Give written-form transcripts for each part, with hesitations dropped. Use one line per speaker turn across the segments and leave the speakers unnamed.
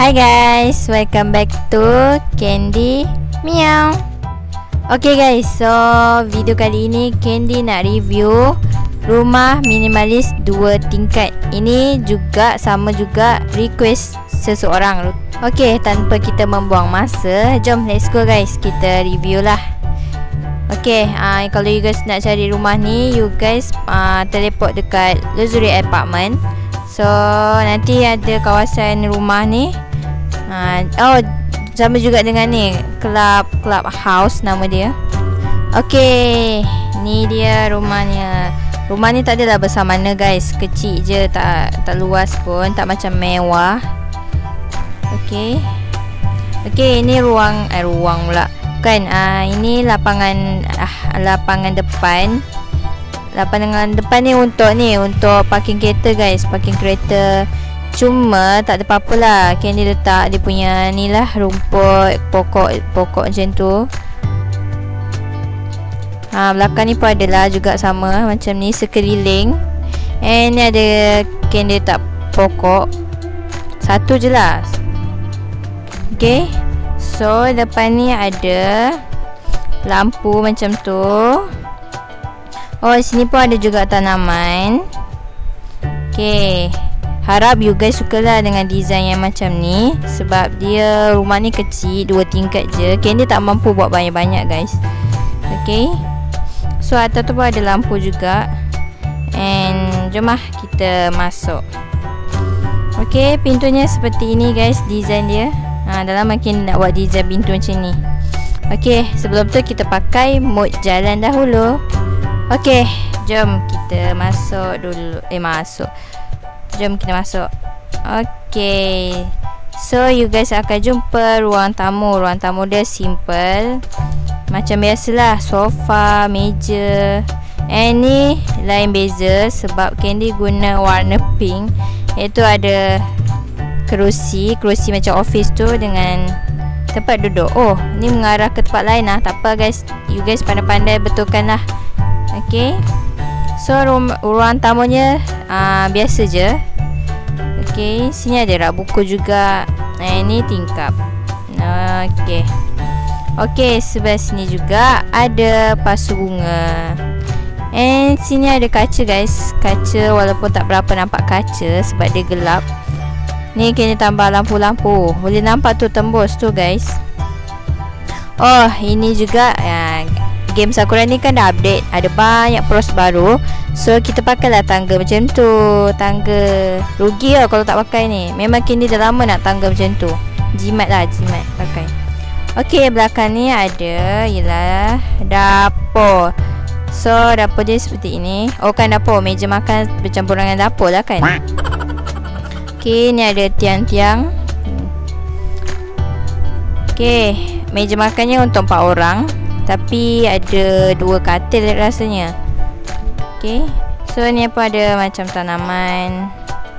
Hi guys, welcome back to Candy Meow. Okay guys, so video kali ini Candy nak review rumah minimalis 2 tingkat. Ini juga sama juga request seseorang. Okay, tanpa kita membuang masa, jom let's go guys, kita review lah. Okay, kalau you guys nak cari rumah ni, you guys teleport dekat Luxury Apartment. So nanti ada kawasan rumah ni. Oh, sama juga dengan ni Club House nama dia. Okay, ni dia rumahnya. Rumah ni tak adalah besar mana guys, kecil je, tak luas pun, tak macam mewah. Okay, ini ruang pula. Bukan, ini lapangan depan. Lapangan depan ni untuk parking kereta guys, parking kereta. Cuma tak ada apa-apa lah, Candy letak dia punya ni lah, rumput, pokok macam tu. Belakang ni pun adalah juga sama macam ni, sekeliling. And ni ada Candy letak pokok satu je lah. Okay, so depan ni ada lampu macam tu. Oh, sini pun ada juga tanaman. Okay, harap you guys sukalah dengan design yang macam ni. Sebab dia rumah ni kecil, 2 tingkat je. Candy tak mampu buat banyak-banyak guys. Okay, so atas tu pun ada lampu juga. And jom lah kita masuk. Okay, pintunya seperti ini guys, design dia. Dalam makin nak buat design pintu macam ni. Okay, sebelum tu kita pakai mode jalan dahulu. Okay, jom kita masuk dulu. Jom kita masuk. Okay, so you guys akan jumpa ruang tamu. Ruang tamu dia simple, macam biasalah, sofa, meja. And ni lain beza sebab Candy guna warna pink, iaitu ada kerusi macam office tu dengan tempat duduk. Oh, ni mengarah ke tempat lain lah. Tak apa guys, you guys pandai-pandai betulkan lah. Okay, so ruang tamunya biasa je. Okay, sini ada rak buku juga. Ini tingkap. Okay, sebelah sini juga ada pasu bunga. And sini ada kaca guys. Kaca walaupun tak berapa nampak kaca sebab dia gelap. Ni kena tambah lampu-lampu, boleh nampak tu tembus tu guys. Oh, ini juga game Sakura ni kan dah update, ada banyak pros baru. So kita pakailah tangga macam tu. Tangga rugi lah kalau tak pakai ni. Memang Candy dah lama nak tangga macam tu. Jimat pakai. Okay, belakang ni ada ialah dapur. So dapur dia seperti ini. Oh kan, dapur, meja makan bercampur dengan dapur lah kan. Okay, ni ada tiang-tiang. Okay, meja makannya untuk 4 orang, tapi ada 2 katil rasanya. Okay, so ni apa, ada macam tanaman.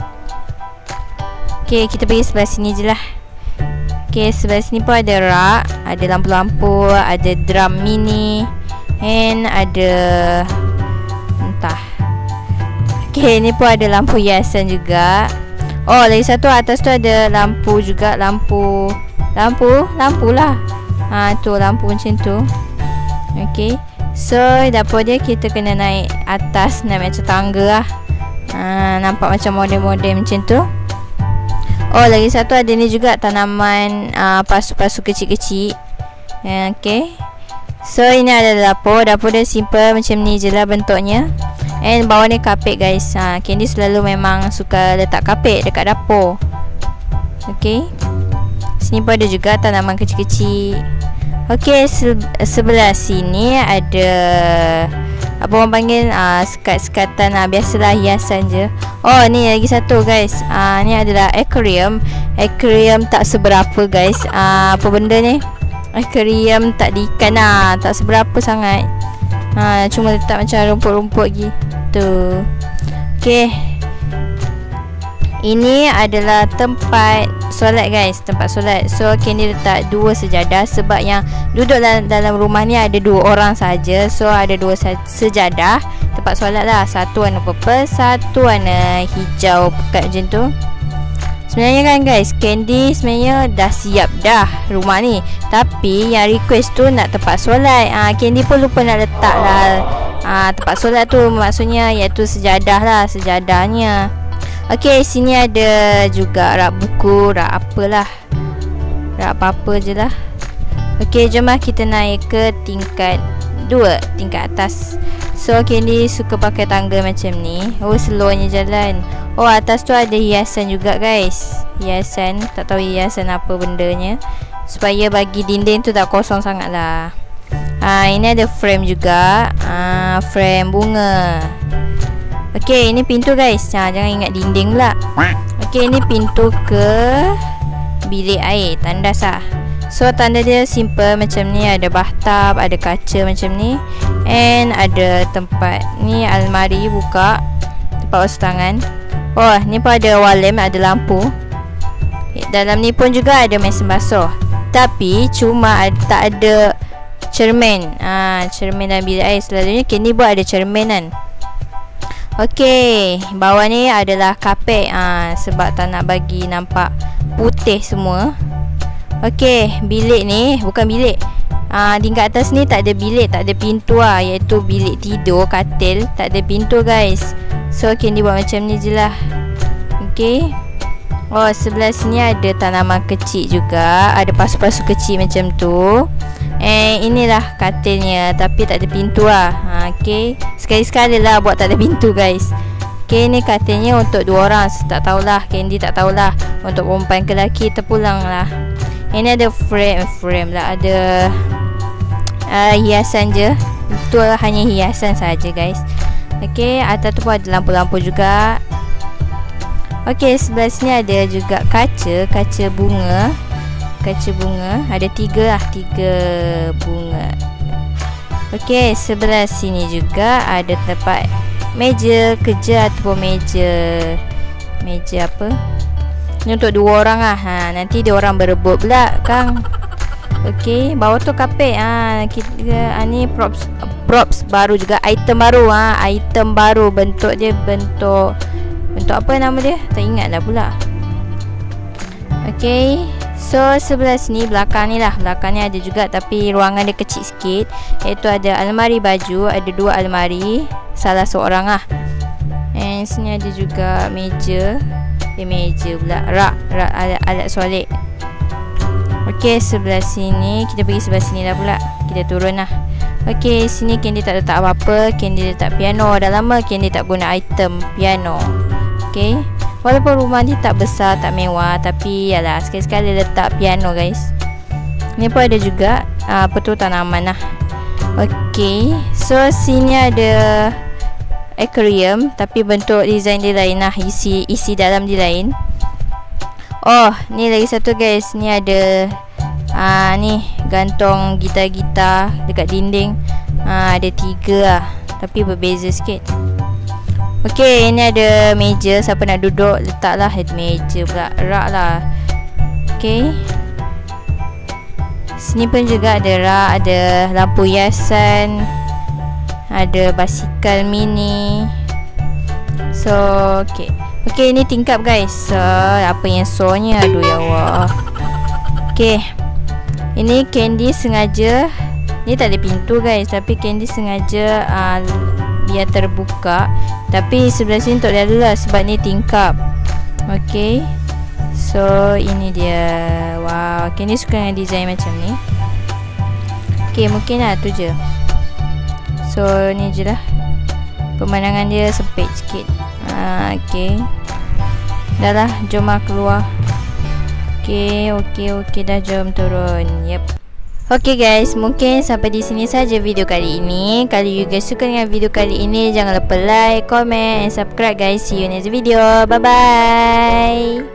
Okay, kita pergi sebelah sini je lah. Okay, sebelah sini pun ada rak, ada lampu-lampu, ada drum mini, and ada entah. Okay, ni pun ada lampu hiasan juga. Oh, lagi satu atas tu ada lampu juga, lampu lah. Tu lampu macam tu. Okay, so dapur dia kita kena naik atas, naik macam tangga lah. Nampak macam model-model macam tu. Oh, lagi satu ada ni juga tanaman, pasu-pasu kecil-kecil. Okay, so ini ada dapur. Dapur dia simple macam ni je lah bentuknya. And bawah ni kapet guys. Candy selalu memang suka letak kapet dekat dapur. Okay, sini pun ada juga tanaman kecil-kecil. Okay, sebelah sini ada apa orang panggil, sekat-sekatan, biasalah hiasan je. Oh, ni lagi satu guys. Ni adalah aquarium. Aquarium tak seberapa guys. Apa benda ni? Aquarium tak ada ikan lah, tak seberapa sangat. Cuma letak macam rumput-rumput gitu. Okay, ini adalah tempat solat guys, tempat solat. So Candy letak 2 sejadah sebab yang duduk dalam rumah ni ada 2 orang saja. So ada 2 sejadah tempat solat lah. Satu warna purple, satu warna hijau pekat macam tu. Sebenarnya kan guys, Candy sebenarnya dah siap dah rumah ni, tapi yang request tu nak tempat solat. Candy pun lupa nak letak lah tempat solat tu, maksudnya iaitu sejadah lah, sejadahnya. Okey, sini ada juga rak buku, rak apalah, rak apa-apa je lah. Okey, jom lah kita naik ke tingkat 2, tingkat atas. So Candy suka pakai tangga macam ni. Oh, slownya jalan. Oh, atas tu ada hiasan juga guys. Hiasan, tak tahu hiasan apa bendanya, supaya bagi dinding tu tak kosong sangat lah. Ini ada frame juga. Frame bunga. Okey, ini pintu guys. Jangan ingat dinding pula. Okey, ini pintu ke bilik air, tandas lah. So tanda dia simple macam ni. Ada bathtub, ada kaca macam ni, and ada tempat ni, almari buka, tempat basuh tangan. Oh, ni pun ada wall lamp, ada lampu. Dalam ni pun juga ada mesin basuh, tapi cuma tak ada cermin. Cermin dalam bilik air selalunya Candy buat ada cermin kan. Okey, bawah ni adalah kapet, sebab tak nak bagi nampak putih semua. Okey, bilik ni bukan bilik. Tingkat atas ni tak ada bilik, tak ada pintu lah, iaitu bilik tidur, katil, tak ada pintu guys. So Candy buat macam ni je lah. Okey. Oh, sebelah sini ada tanaman kecil juga, ada pasu-pasu kecil macam tu. Inilah katilnya, tapi tak ada pintu lah. Okey, sekali-sekala lah buat tak ada pintu guys. Okey, ni katilnya untuk 2 orang. Tak tahulah, Candy tak tahulah. Untuk perempuan ke lelaki terpulang lah. Ini ada frame lah, ada hiasan je. Itu hanya hiasan saja guys. Okey, atas tu pun ada lampu-lampu juga. Okey, sebelah sini ada juga kaca bunga. Kaca bunga, ada 3 lah, 3 bunga. Okey, sebelah sini juga ada tempat meja kerja ataupun meja apa? Ni untuk 2 orang lah. Nanti dia orang berebut pula Kang. Okey, bawah tu kapet. Ni props baru juga, item baru. Item baru, bentuk dia bentuk apa nama dia? Tak ingat dah pula. Okey, so sebelah sini, belakang ni lah. Belakang ni ada juga, tapi ruangan dia kecil sikit. Iaitu ada almari baju, ada 2 almari, salah seorang lah. And sini ada juga meja. Meja pula, rak alat solat. Okey, sebelah sini, kita pergi sebelah sini lah pula. Kita turun lah. Okey, sini Candy tak letak apa-apa. Candy letak piano. Dah lama Candy tak guna item piano. Okey, walaupun rumah ni tak besar, tak mewah, tapi yalah, sekali-sekali letak piano guys. Ni pun ada juga apa tu, tanaman lah. Okey, so sini ada aquarium, tapi bentuk design dia lain lah, isi dalam dia lain. Oh, ni lagi satu guys. Ni ada ni gantung gitar-gitar dekat dinding. Ada 3 lah, tapi berbeza sikit. Okey, ni ada meja, siapa nak duduk letaklah meja pula, rak lah. Okey, sini pun juga ada rak, ada lampu hiasan, ada basikal mini. So okey, ni tingkap guys. Apa yang so-nya, aduh ya Allah. Okey, ini Candy sengaja, ni tak ada pintu guys, tapi Candy sengaja biar terbuka. Tapi sebelah sini tak ada lah, sebab ni tingkap. Okey, so ini dia. Wow, Candy suka dengan design macam ni. Okey, mungkin lah tu je. So ni je lah, pemandangan dia sempit sikit. Okey, dah lah, jom lah keluar. Okey, dah, jom turun. Yep. Okey guys, mungkin sampai di sini saja video kali ini. Kalau you guys suka dengan video kali ini, jangan lupa like, comment and subscribe guys. See you next video. Bye bye.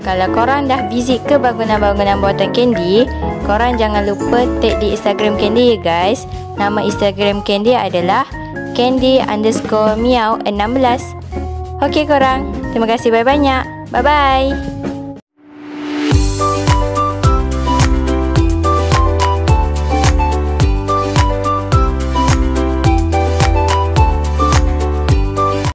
Kalau korang dah visit ke bangunan-bangunan buatan Candy, korang jangan lupa tag di Instagram Candy ya guys. Nama Instagram Candy adalah Candy_meow16. Okey korang, terima kasih banyak-banyak. Bye-bye.